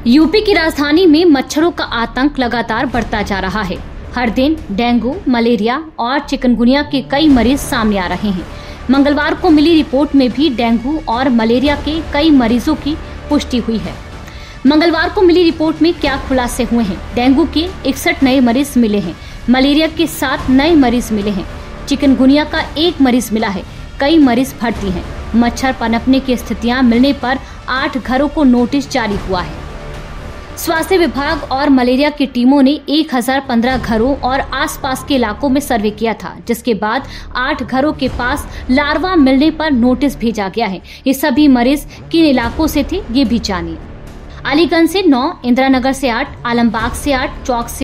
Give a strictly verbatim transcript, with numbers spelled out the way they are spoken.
UP की राजधानी में मच्छरों का आतंक लगातार बढ़ता जा रहा है। हर दिन डेंगू, मलेरिया और चिकनगुनिया के कई मरीज सामने आ रहे हैं। मंगलवार को मिली रिपोर्ट में भी डेंगू और मलेरिया के कई मरीजों की पुष्टि हुई है। मंगलवार को मिली रिपोर्ट में क्या खुलासे हुए हैं? डेंगू के इकसठ नए मरीज मिले हैं, मलेरिया के सात नए मरीज मिले हैं, चिकनगुनिया का एक मरीज मिला है, कई मरीज भर्ती हैं। मच्छर पनपने की स्थितियां मिलने पर आठ घरों को नोटिस जारी हुआ है। स्वास्थ्य विभाग और मलेरिया की टीमों ने एक हज़ार पंद्रह घरों और आसपास के इलाकों में सर्वे किया था, जिसके बाद आठ घरों के पास लार्वा मिलने पर नोटिस भेजा गया है। ये सभी मरीज किन इलाकों से थे, ये भी जानिए। अलीगंज से नौ, इंदिरा नगर से आठ, आलमबाग से आठ, चौक से